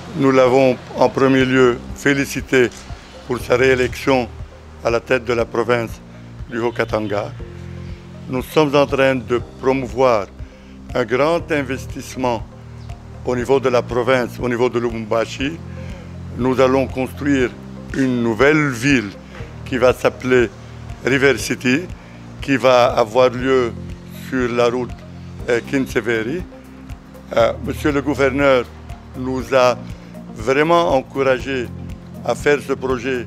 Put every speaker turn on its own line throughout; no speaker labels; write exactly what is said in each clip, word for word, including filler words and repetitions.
nous l'avons en premier lieu félicité pour sa réélection à la tête de la province du Haut-Katanga. Nous sommes en train de promouvoir un grand investissement au niveau de la province, au niveau de Lubumbashi. Nous allons construire une nouvelle ville qui va s'appeler River City, qui va avoir lieu sur la route euh, Kinseveri. Euh, Monsieur le gouverneur nous a vraiment encouragés à faire ce projet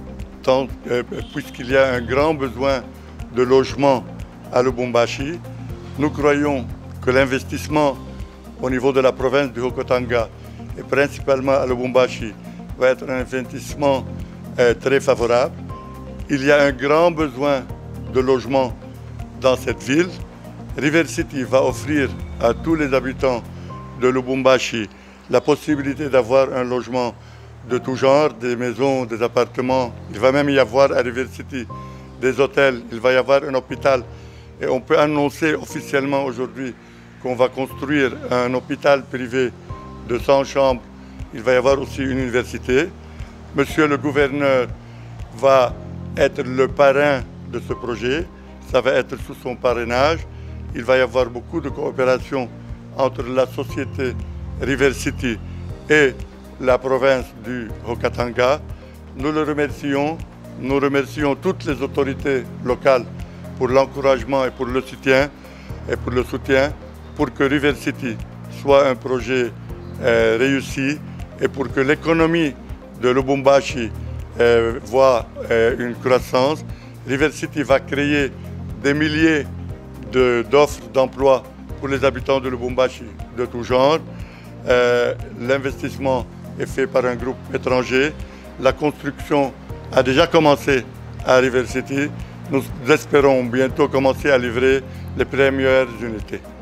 euh, puisqu'il y a un grand besoin de logement à Lubumbashi. Nous croyons que l'investissement au niveau de la province du Haut-Katanga et principalement à Lubumbashi va être un investissement euh, très favorable. Il y a un grand besoin de logement dans cette ville. River City va offrir à tous les habitants de Lubumbashi la possibilité d'avoir un logement de tout genre, des maisons, des appartements. Il va même y avoir à River City des hôtels, il va y avoir un hôpital. Et on peut annoncer officiellement aujourd'hui qu'on va construire un hôpital privé de cent chambres. Il va y avoir aussi une université. Monsieur le gouverneur va être le parrain de ce projet. Ça va être sous son parrainage. Il va y avoir beaucoup de coopération entre la société River City et la province du Haut-Katanga. Nous le remercions. Nous remercions toutes les autorités locales pour l'encouragement et pour le soutien, et pour le soutien pour que River City soit un projet euh, réussi et pour que l'économie de Lubumbashi euh, voit euh, une croissance. River City va créer des milliers d'offres de, d'emploi pour les habitants de Lubumbashi de tout genre. Euh, L'investissement est fait par un groupe étranger. La construction a déjà commencé à River City. Nous espérons bientôt commencer à livrer les premières unités.